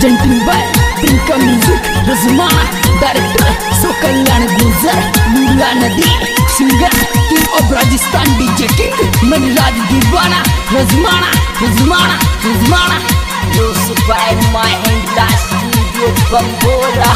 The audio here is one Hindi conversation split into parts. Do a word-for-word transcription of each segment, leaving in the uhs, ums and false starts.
प्रेजेंटिंग बाय प्रिंका म्यूजिक रजमाना डायरेक्टर सो कल्याण गुजर मीरा नदी singer king of Rajasthan DJ king Manraj दीवाना रजमाना रजमाना रजमाना music by Mahindra studio Bangora.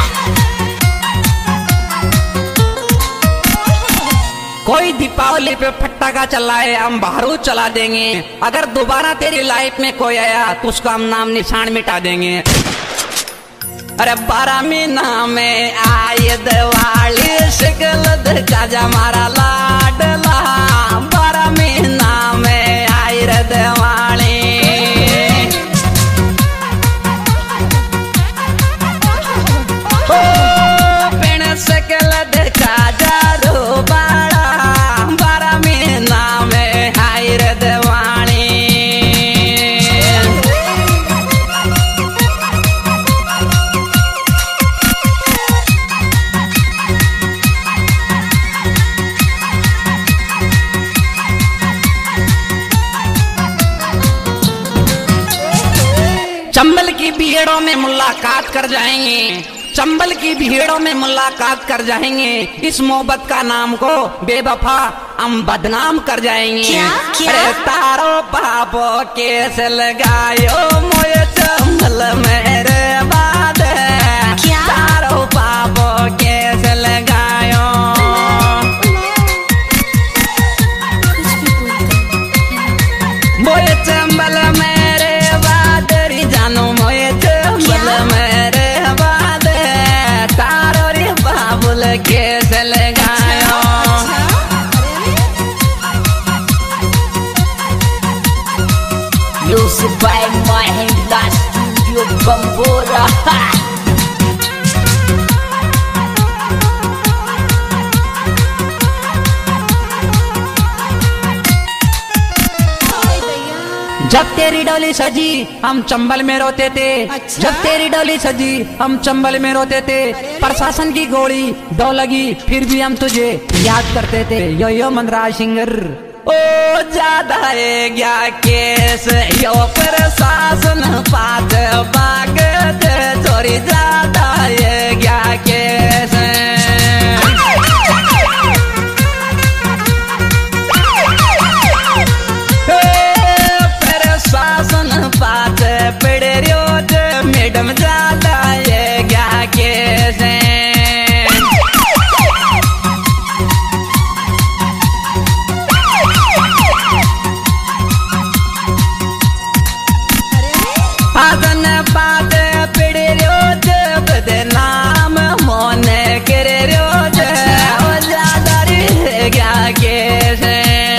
कोई दीपावली पे फटाका चलाए हम बारूद चला देंगे, अगर दोबारा तेरी लाइफ में कोई आया तो उसका हम नाम निशान मिटा देंगे। अरे बारह महीना में आए दिवाली शिकल दिखा जा हमारा लाडला, बारह महीना में आई रे दिवाली। ओ पेड़ शिकल दिखा जा रो चंबल की भीड़ों में मुलाकात कर जाएंगे, चंबल की भीड़ों में मुलाकात कर जाएंगे, इस मोहब्बत का नाम को बेवफा हम बदनाम कर जाएंगे। क्या? क्या? अरे तारो पापो केस लगायो मोये चंबल मेरे बाद, तारो पापो केस लगायो मोये चंबल मेरे बाद, जानो मोये चंबल मेरे बाद, तारो रे बाबुल केस लगायो। Music by Mahindra studio Bangora. जब तेरी डोली सजी हम चंबल में रोते थे, अच्छा? जब तेरी डोली सजी हम चंबल में रोते थे, प्रशासन की गोली दो लगी फिर भी हम तुझे याद करते थे। यो यो मनराज सिंगर ओ ज्यादा है क्या केस यो प्रशासन पात बाग थोड़ी ज्यादा है क्या केस। बात पड़े रोज मैडम ज्यादा ये क्या कैसे आदन बात पड़े रोज बदनाम मोन करे रोज ज्यादा रे क्या कैसे।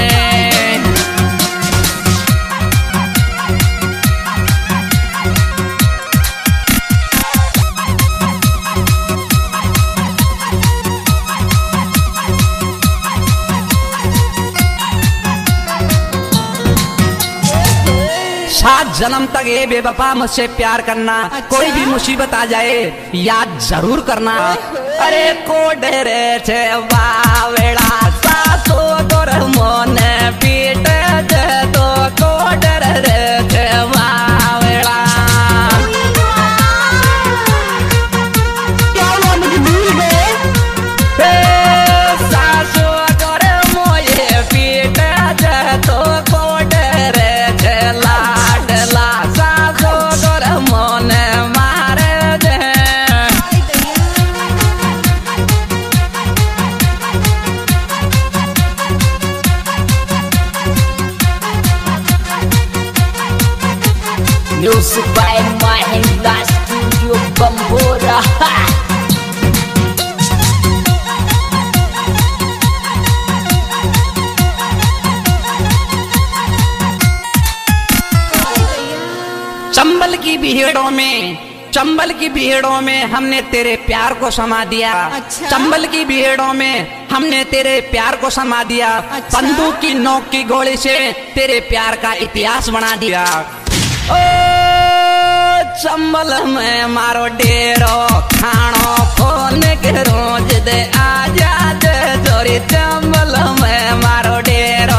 सात जन्म तक ये बेवफा मुझसे प्यार करना, अच्छा? कोई भी मुसीबत आ जाए याद जरूर करना। अरे कोडरे छे बावेड़ा सासो तोर मोन पीट दे तो कोडरे छे बावेड़ा। सासो तोर मोये पीट दे तो कोडरे छे लाडला, सासो तोर मोन मारे दे। Music by Mahindra studio Bangora. Chambal की भीड़ों में, चंबल की भीड़ों में हमने तेरे प्यार को समा दिया, अच्छा? चंबल की भीड़ों में हमने तेरे प्यार को समा दिया, अच्छा? बंदूक की नोक की गोली से तेरे प्यार का इतिहास बना दिया। ओ चंबल में मारो डेरो खानो फोन के रोज दे आजाद जोरी, चंबल में मारो डेरो।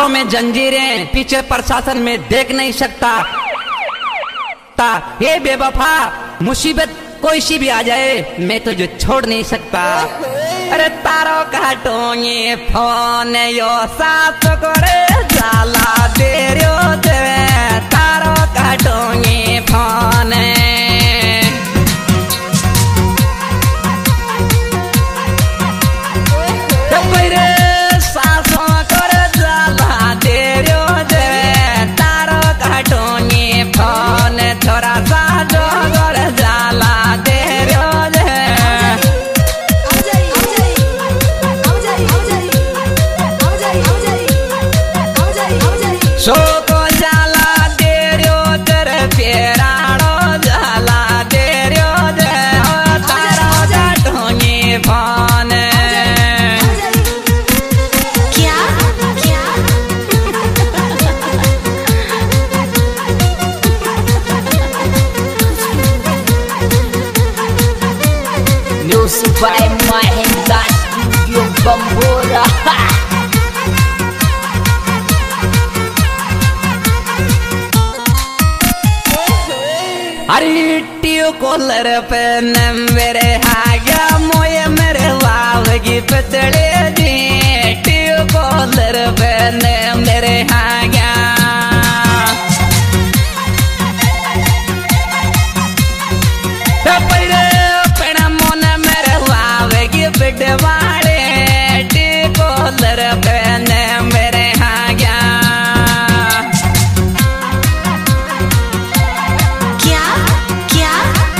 हाथों में जंजीरें, पीछे प्रशासन में देख नहीं सकता। ये बेवफा, मुसीबत कोई सी भी आ जाए मैं तुझे छोड़ नहीं सकता। अरे तारो काटोंगे फोन यो साथ करे जाला तेरो दे, तारो काटोंगे फोन। थोड़ा सा जोगर जाला तेरो दे, सो को जाला तेरो तेरे पेराड़ो जाला तेरो दे, तारो काटोंगे phone. By my hand, that's Studio Bambora. अरे टियो कॉलर पे मेरे हाया मोये मेरे वाव की पतले दी, टियो कॉलर पे मेरे हाया बिटवाड़े टिकोलर पहने मेरे हाया। क्या क्या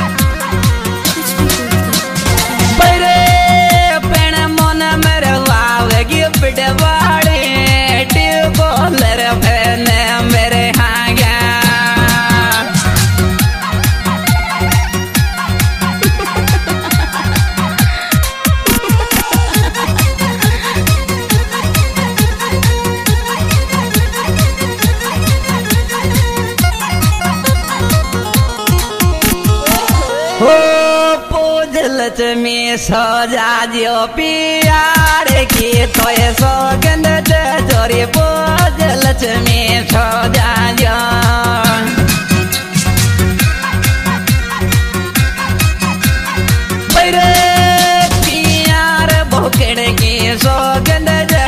बड़े पेण मोन मेरे वावेगी बिटवाड़े टिकोलर पहने मेरे हाया। हो पूजलक्ष्मी सजा जो प्यार की तो ये सौगंध चोरी पूजलक्ष्मी सजा जो प्यार भोकड़ की सौगंध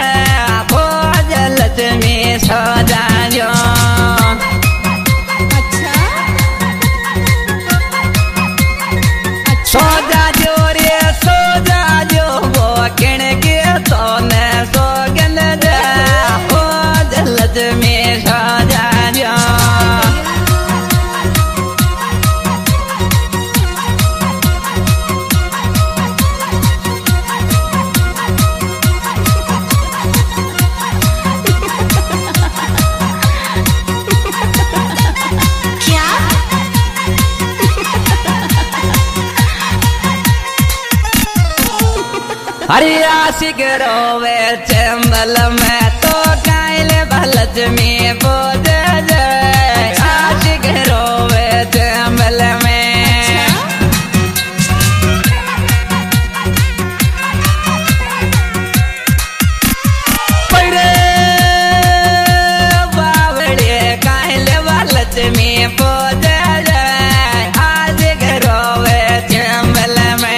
पूजलक्ष्मी सजा जो। सोजा जो रे सोजा जो वो किण के तो ने सोगन दे, ओ जलज में सोजा जो। अरे आशिक रोवे चंबल में तो कायले भलज में बोझ जाए, आशिक रोवे चंबल में। पड़े बावड़े कायले भलज में बोझ जाए, आशिक रोवे चंबल में।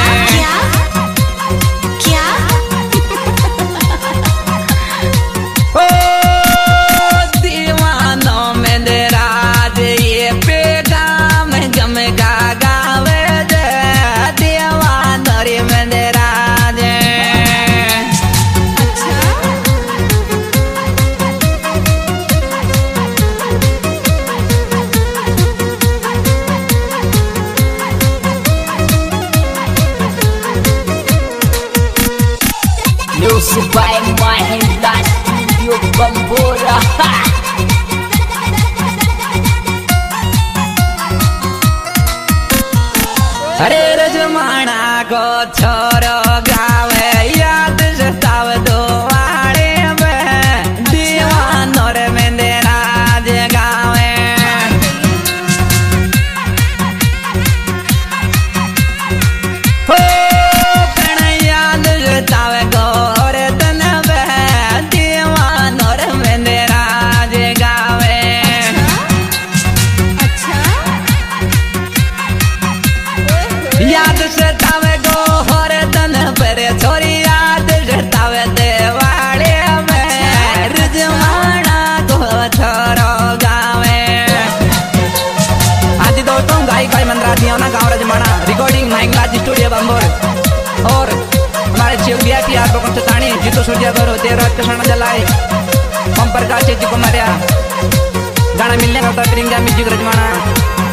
Music by my hand, that's Studio Bambora. अरे रजमाना को छोरो गावे याद सताव दो वाड़े में, दीवानो रे मेरे राज गावे। हो याद सताव गोरे तन में, दीवानो रे नंबर और हमारे शिव बिया की आप लोगों से ताणी जीतो सूर्या भरो देवराज कृष्ण जलाए हम प्रकाश जी को मारिया गाना मिलने का प्रियंका म्यूजिक रजमाना